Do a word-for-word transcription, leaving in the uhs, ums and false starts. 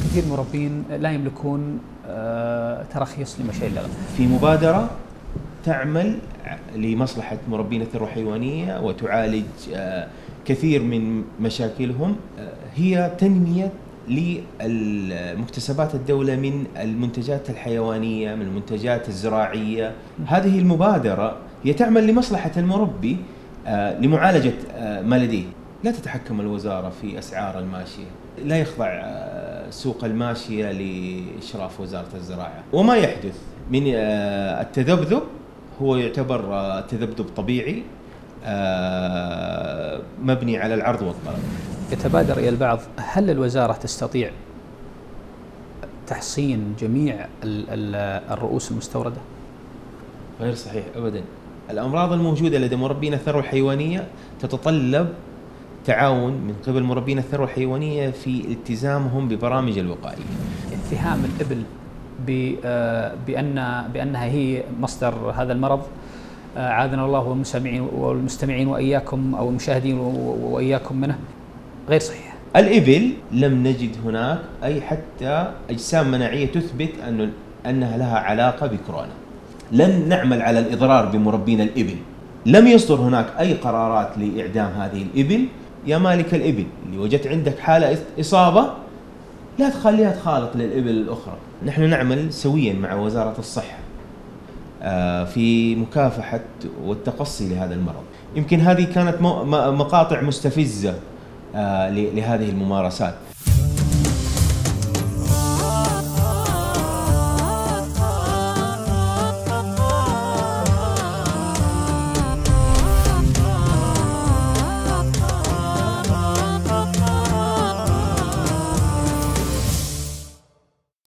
كثير مربين لا يملكون تراخيص لمشاية اللغم. في مبادرة تعمل لمصلحة مربين الثروة الحيوانية وتعالج كثير من مشاكلهم، هي تنمية لمكتسبات الدولة من المنتجات الحيوانية، من المنتجات الزراعية. هذه المبادرة هي تعمل لمصلحة المربي لمعالجة ما لديه. لا تتحكم الوزارة في أسعار الماشية، لا يخضع سوق الماشية لإشراف وزارة الزراعة. وما يحدث من التذبذب هو يعتبر تذبذب طبيعي مبني على العرض والطلب. يتبادر إلى البعض، هل الوزارة تستطيع تحصين جميع الرؤوس المستوردة؟ غير صحيح أبدا. الأمراض الموجودة لدى مربين الثروة الحيوانية تتطلب تعاون من قبل مربين الثروة الحيوانية في التزامهم ببرامج الوقائية. اتهام الإبل بأن بأنها هي مصدر هذا المرض، عاذنا الله والمستمعين والمستمعين وإياكم أو المشاهدين وإياكم منه، غير صحيح. الإبل لم نجد هناك أي حتى أجسام مناعية تثبت أن أنها لها علاقة بكورونا. لن نعمل على الإضرار بمربين الإبل. لم يصدر هناك أي قرارات لإعدام هذه الإبل. يا مالك الإبل اللي وجدت عندك حالة إصابة لا تخليها تخالط للإبل الأخرى. نحن نعمل سويا مع وزارة الصحة في مكافحة والتقصي لهذا المرض. يمكن هذه كانت مقاطع مستفزة لهذه الممارسات.